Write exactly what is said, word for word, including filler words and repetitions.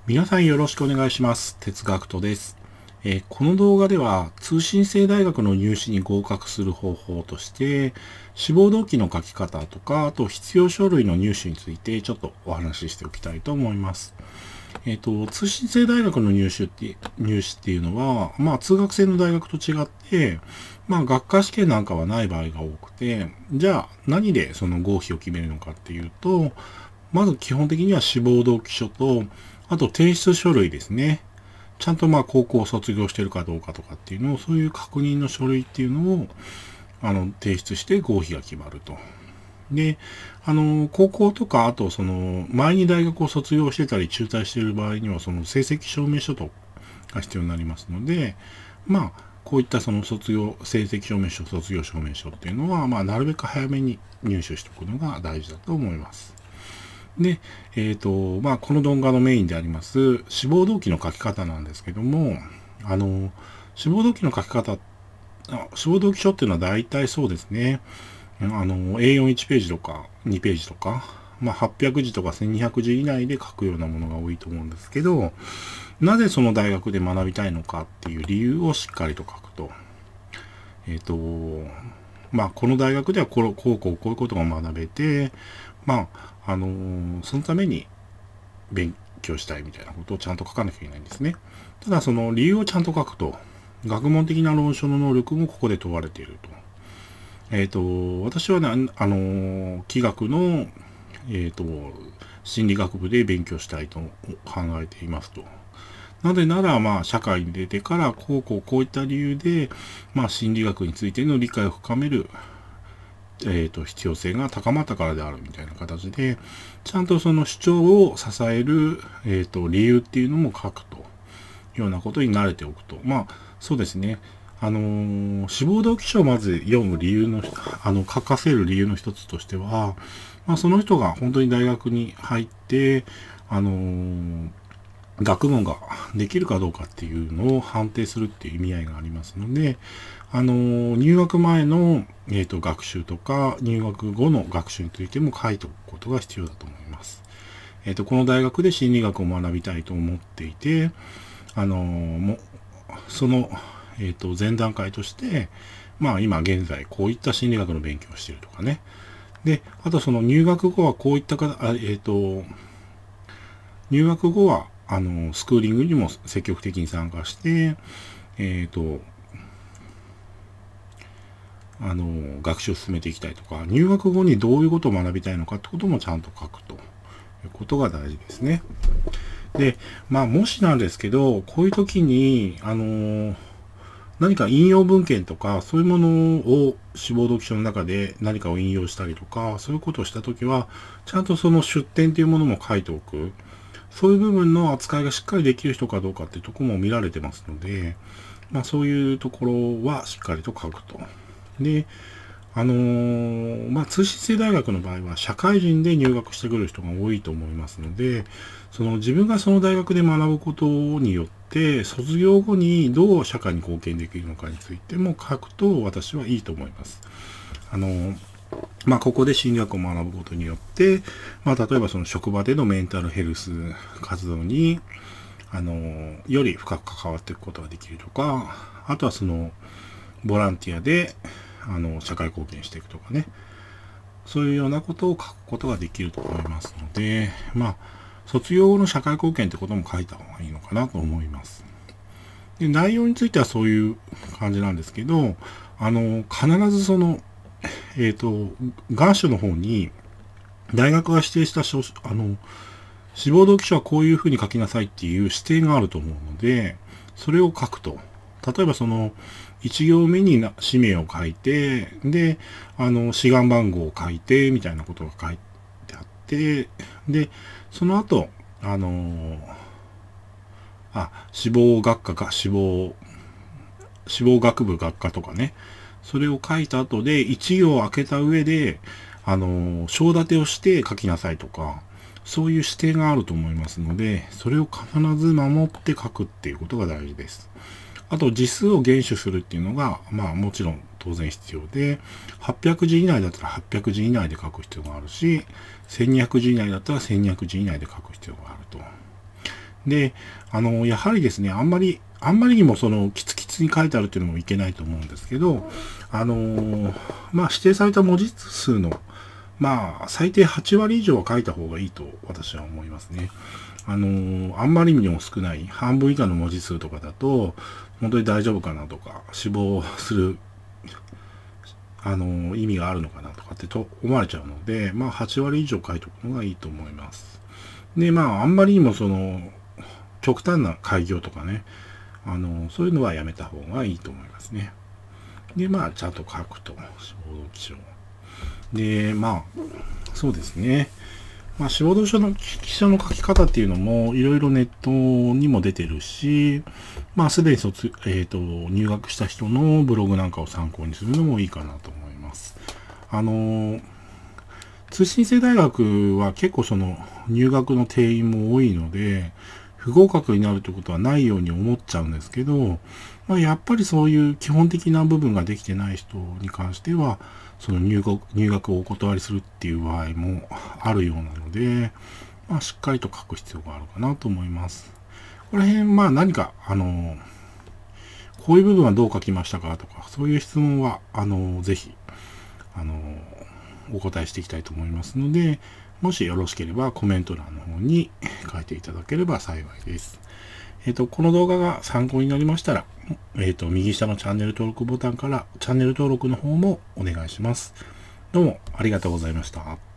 皆さんよろしくお願いします。哲学とです。えーこの動画では通信制大学の入試に合格する方法として、志望動機の書き方とか、あと必要書類の入手についてちょっとお話ししておきたいと思います。えっと、通信制大学の入試って、入試っていうのは、まあ通学制の大学と違って、まあ学科試験なんかはない場合が多くて、じゃあ何でその合否を決めるのかっていうと、まず基本的には志望動機書と、あと提出書類ですね。ちゃんとまあ高校を卒業してるかどうかとかっていうのを、そういう確認の書類っていうのを、あの、提出して合否が決まると。で、あの、高校とか、あとその、前に大学を卒業してたり中退している場合には、その成績証明書とが必要になりますので、まあ、こういったその卒業、成績証明書、卒業証明書っていうのは、まあ、なるべく早めに入手しておくのが大事だと思います。で、えっと、まあ、この動画のメインであります、志望動機の書き方なんですけども、あの、志望動機の書き方、あ志望動機書っていうのは大体そうですね、あの、エーよんいち ページとかにページとか、まあ、はっぴゃくじとかせんにひゃくじ以内で書くようなものが多いと思うんですけど、なぜその大学で学びたいのかっていう理由をしっかりと書くと。えっと、まあ、この大学ではこう、こう、こう、こういうことが学べて、まあ、あのーそのために勉強したいみたいなことをちゃんと書かなきゃいけないんですね。ただ、その理由をちゃんと書くと、学問的な論証の能力もここで問われていると。えっと、私はね、あのー、気学の、えっと、心理学部で勉強したいと考えていますと。なぜなら、まあ、社会に出てから、こうこうこういった理由で、まあ、心理学についての理解を深める、えっと、必要性が高まったからであるみたいな形で、ちゃんとその主張を支える、えっと、理由っていうのも書くというようなことに慣れておくと。まあ、そうですね。あのー志望動機書をまず読む理由の、あの、書かせる理由の一つとしては、まあ、その人が本当に大学に入って、あのー学問ができるかどうかっていうのを判定するっていう意味合いがありますので、あの、入学前の、えーと、学習とか、入学後の学習についても書いておくことが必要だと思います。えっと、この大学で心理学を学びたいと思っていて、あの、もその、えっと、前段階として、まあ今現在こういった心理学の勉強をしているとかね。で、あとその入学後はこういったか、あえっと、入学後は、あの、スクーリングにも積極的に参加して、えっと、あの、学習を進めていきたいとか、入学後にどういうことを学びたいのかってこともちゃんと書くということが大事ですね。で、まあ、もしなんですけど、こういう時に、あの、何か引用文献とか、そういうものを志望動機書の中で何かを引用したりとか、そういうことをした時は、ちゃんとその出典というものも書いておく。そういう部分の扱いがしっかりできる人かどうかっていうところも見られてますので、まあそういうところはしっかりと書くと。で、あのーまあ通信制大学の場合は社会人で入学してくる人が多いと思いますので、その自分がその大学で学ぶことによって、卒業後にどう社会に貢献できるのかについても書くと私はいいと思います。あのーまあ、ここで心理学を学ぶことによって、まあ、例えばその職場でのメンタルヘルス活動に、あの、より深く関わっていくことができるとか、あとはその、ボランティアで、あの、社会貢献していくとかね。そういうようなことを書くことができると思いますので、まあ、卒業後の社会貢献ってことも書いた方がいいのかなと思います。で、内容についてはそういう感じなんですけど、あの、必ずその、えっと、願書の方に、大学が指定した書、あの、志望動機書はこういうふうに書きなさいっていう指定があると思うので、それを書くと。例えばその、一行目にな氏名を書いて、で、あの、志願番号を書いて、みたいなことが書いてあって、で、その後、あの、あ、志望学科か、志望、志望学部学科とかね、それを書いた後で、一行開けた上で、あの、章立てをして書きなさいとか、そういう指定があると思いますので、それを必ず守って書くっていうことが大事です。あと、字数を厳守するっていうのが、まあもちろん当然必要で、はっぴゃくじ以内だったらはっぴゃくじ以内で書く必要があるし、せんにひゃくじ以内だったらせんにひゃくじ以内で書く必要があると。 で、あの、やはりですね、あんまり、あんまりにもその、キツキツに書いてあるっていうのもいけないと思うんですけど、あの、まあ、指定された文字数の、まあ、最低はちわり以上は書いた方がいいと私は思いますね。あの、あんまりにも少ない、半分以下の文字数とかだと、本当に大丈夫かなとか、死亡する、あの、意味があるのかなとかってと思われちゃうので、まあ、はちわり以上書いておくのがいいと思います。で、まあ、あんまりにもその、極端な開業とかね、あの、そういうのはやめた方がいいと思いますね。で、まあ、ちゃんと書くと、志望動機書。で、まあ、そうですね。まあ、志望動機書の記者の書き方っていうのも、いろいろネットにも出てるし、まあ、すでに卒、えっと、入学した人のブログなんかを参考にするのもいいかなと思います。あの、通信制大学は結構その、入学の定員も多いので、不合格になるということはないように思っちゃうんですけど、まあ、やっぱりそういう基本的な部分ができてない人に関しては、その入学、入学をお断りするっていう場合もあるようなので、まあ、しっかりと書く必要があるかなと思います。この辺、まあ何か、あの、こういう部分はどう書きましたかとか、そういう質問は、あの、ぜひ、あの、お答えしていきたいと思いますので、もしよろしければコメント欄の方に書いていただければ幸いです。えっと、この動画が参考になりましたら、えっと、右下のチャンネル登録ボタンからチャンネル登録の方もお願いします。どうもありがとうございました。